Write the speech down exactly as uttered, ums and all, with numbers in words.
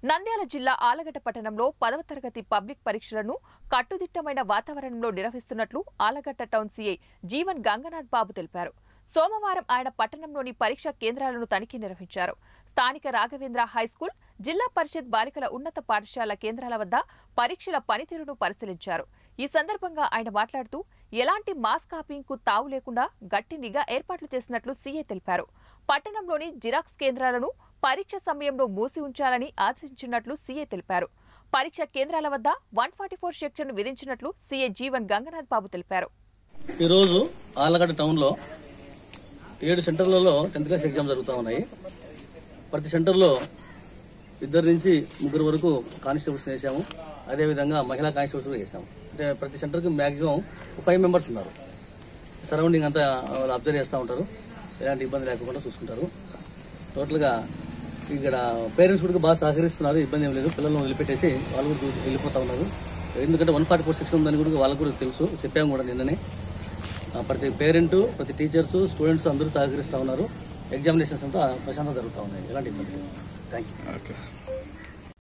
నంద్యాల జిల్లా ఆలగడ్డ పట్టణంలో పదవ తరగతి పబ్లిక్ పరీక్షలను కట్టుదిట్టమైన వాతావరణంలో నిర్వహిస్తున్నట్లు ఆలగడ్డ టౌన్ సీఐ జీవన్ గంగనాథ్ బాబు తెలిపారు. సోమవారం ఆయన పట్టణంలోని పరీక్షా కేంద్రాలను తనిఖీ నిర్వహించారు. స్థానిక రాఘవేంద్ర హైస్కూల్, జిల్లా పరిషత్ బాలికల ఉన్నత పాఠశాల కేంద్రాల వద్ద పరీక్షల పనితీరును పరిశీలించారు. ఈ సందర్భంగా ఆయన మాట్లాడుతూ ఎలాంటి మాస్ కాపింగ్ కు తావు లేకుండా గట్టి నిఘా ఏర్పాట్లు చేసినట్లు సీఐ తెలిపారు. పట్టణంలోని జిరాక్స్ కేంద్రాలను పరీక్ష సమయంలో మూసి ఉంచాలని ఆదేశించినట్లు సీఐ తెలిపారు. పరీక్ష కేంద్రాల వద్ద వన్ ఫార్టీ ఫోర్ సెక్షన్ విధించినట్లు సీఐ జీవన్ గంగనాథ్ బాబు తెలిపారు. ఈ రోజు ఆలగడ్డ టౌన్ లో ఏడు సెంటర్లలో టెన్త్ క్లాస్ ఎగ్జామ్ జరుగుతూ ఉన్నాయి. ప్రతి సెంటర్లో ఇద్దరు నుంచి ముగ్గురు వరకు కానిస్టేబుల్స్ వేసాము. అదేవిధంగా మహిళా కానిస్టేబుల్స్ వేసాము. అంటే ప్రతి సెంటర్కి మాక్సిమం ఫైవ్ మెంబర్స్ ఉన్నారు. సరౌండింగ్ అంతా అబ్జర్వ్ చేస్తూ ఉంటారు. ఎలాంటి ఇబ్బంది లేకుండా చూసుకుంటారు. టోటల్గా ఇక్కడ పేరెంట్స్ కూడా బాగా సహకరిస్తున్నారు. ఇబ్బంది ఏం లేదు. పిల్లలను వదిలిపెట్టేసి వాళ్ళు కూడా వెళ్ళిపోతా ఉన్నారు. ఎందుకంటే వన్ ఫార్టీ ఫోర్ సెక్షన్ ఉందని కూడా వాళ్ళకు కూడా తెలుసు. చెప్పాము కూడా నిన్ననే. ప్రతి పేరెంట్, ప్రతి టీచర్స్, స్టూడెంట్స్ అందరూ సహకరిస్తూ ఉన్నారు. ఎగ్జామినేషన్స్ అంతా ప్రశాంతంగా జరుగుతూ ఉన్నాయి. ఎలాంటి ఇబ్బంది లేదు. Thank you.